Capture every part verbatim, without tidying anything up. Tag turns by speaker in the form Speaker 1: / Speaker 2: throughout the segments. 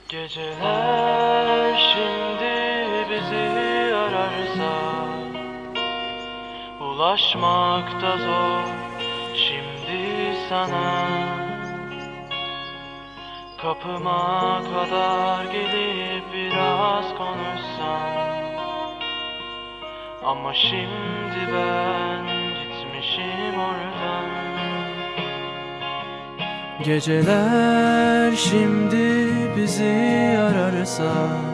Speaker 1: Geceler şimdi bizi ararsa, ulaşmak da zor şimdi sana. Kapıma kadar gelip biraz konuşsan, ama şimdi ben gitmişim oradan. Geceler şimdi bizi ararsa,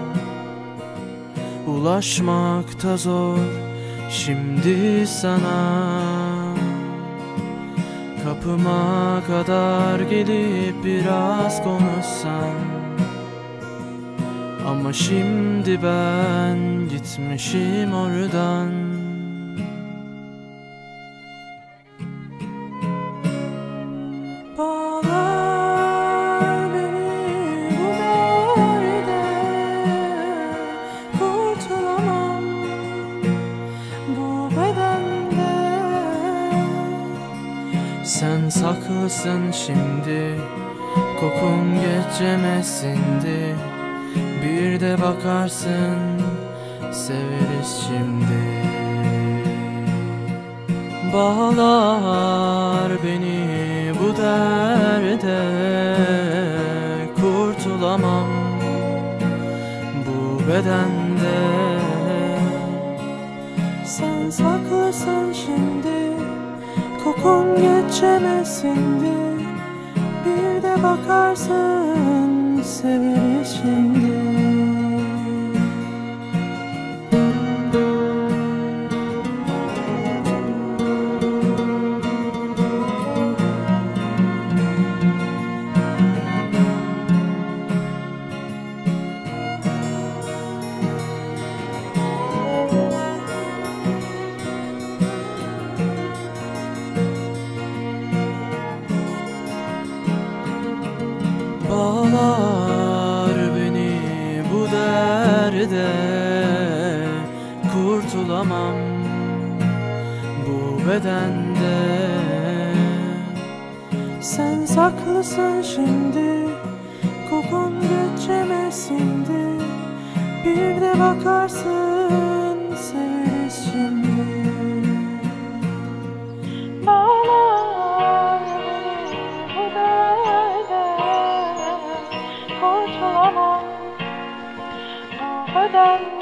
Speaker 1: ulaşmak da zor şimdi sana. Kapıma kadar gelip biraz konuşsan, ama şimdi ben gitmişim oradan.
Speaker 2: Bağlar beni bu derde, kurtulamam bu bedende.
Speaker 1: Sen saklısın şimdi, kokun geceme sindi. Bir de bakarsın, severiz şimdi. Bağlar beni bu derde, kurtulamam bu bedende.
Speaker 2: Sen saklısın şimdi, kokun geçemezsindi. Bir de bakarsın, severiz şimdi.
Speaker 1: Bağlar beni bu derde, kurtulamam bu bedende.
Speaker 2: Sen saklısın şimdi, kokun geçemezsindi. Bir de bakarsın, severiz şimdi. Bağlar beni bu derde, kurtulamam bu bedende.